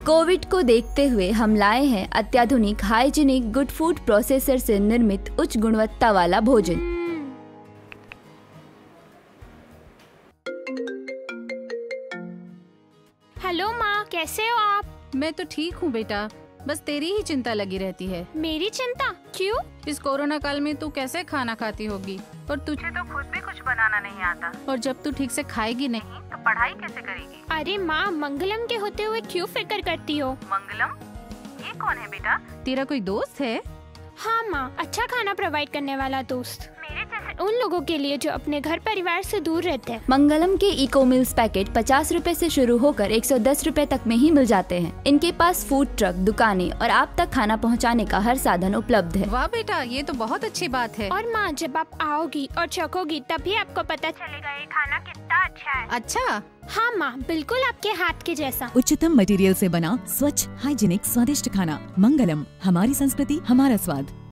Covid को देखते हुए हम लाए हैं अत्याधुनिक हाइजीनिक गुड फूड प्रोसेसर से निर्मित उच्च गुणवत्ता वाला भोजन। हेलो माँ, कैसे हो आप? मैं तो ठीक हूँ बेटा, बस तेरी ही चिंता लगी रहती है। मेरी चिंता? क्यों? इस कोरोना काल में तू कैसे खाना खाती होगी, और तुझे तो खुद भी कुछ बनाना नहीं आता, और जब तू ठीक से खाएगी नहीं तो पढ़ाई कैसे करेगी? अरे माँ, मंगलम के होते हुए क्यों फिक्र करती हो? मंगलम? ये कौन है बेटा? तेरा कोई दोस्त है? हाँ माँ, अच्छा खाना प्रोवाइड करने वाला दोस्त। मेरे जैसे उन लोगों के लिए जो अपने घर परिवार से दूर रहते हैं। मंगलम के इको मिल्स पैकेट 50 रुपए से शुरू होकर 110 रुपए तक में ही मिल जाते हैं। इनके पास फूड ट्रक, दुकानें और आप तक खाना पहुंचाने का हर साधन उपलब्ध है। वाह बेटा, ये तो बहुत अच्छी बात है। और माँ, जब आप आओगी और चखोगी तभी आपको पता चलेगा ये खाना कितना अच्छा है। अच्छा? हाँ माँ, बिल्कुल आपके हाथ के जैसा। उच्चतम मटेरियल से बना स्वच्छ, हाइजीनिक, स्वादिष्ट खाना। मंगलम, हमारी संस्कृति, हमारा स्वाद।